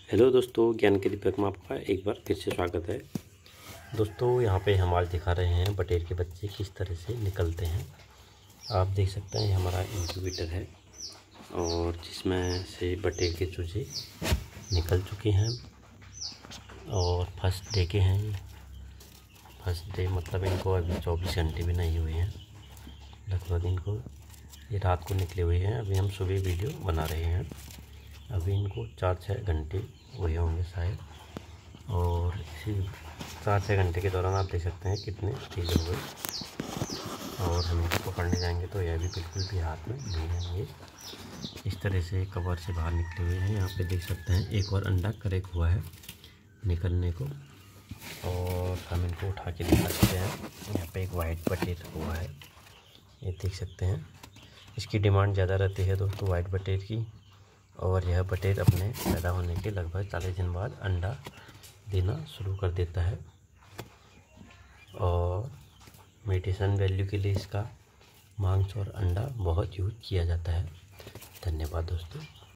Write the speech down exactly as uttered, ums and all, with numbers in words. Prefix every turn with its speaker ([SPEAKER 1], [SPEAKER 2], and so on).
[SPEAKER 1] Hello दोस्तों, ज्ञान के दीपक में आपका एक बार फिर से स्वागत है। दोस्तों यहाँ पे हम आज दिखा रहे हैं बटेर के बच्चे किस तरह से निकलते हैं। आप देख सकते हैं हमारा इंक्यूबेटर है और जिसमें से बटेर के चूजे निकल चुके हैं और फर्स्ट डे के हैं। फर्स्ट डे मतलब इनको अभी चौबीस घंटे भी नहीं हुए हैं, लगभग इनको ये रात को निकले हुए हैं। अभी हम सुबह वीडियो बना रहे हैं, अभी इनको चार छः घंटे हुए होंगे शायद। और इसी चार छः घंटे के दौरान आप देख सकते हैं कितने तेज हो गए। और हम इनको पकड़ने जाएंगे तो यह भी बिल्कुल भी हाथ में नहीं आएंगे। इस तरह से कवर से बाहर निकले हुए हैं। यहाँ पे देख सकते हैं एक और अंडा करेक्ट हुआ है निकलने को, और हम इनको उठा के दिखा सकते हैं। यहाँ पे एक वाइट बटेर हुआ है, ये देख सकते हैं। इसकी डिमांड ज़्यादा रहती है दोस्तों वाइट बटेर की, और यह बटेर अपने पैदा होने के लगभग चालीस दिन बाद अंडा देना शुरू कर देता है। और मेडिसिन वैल्यू के लिए इसका मांस और अंडा बहुत यूज किया जाता है। धन्यवाद दोस्तों।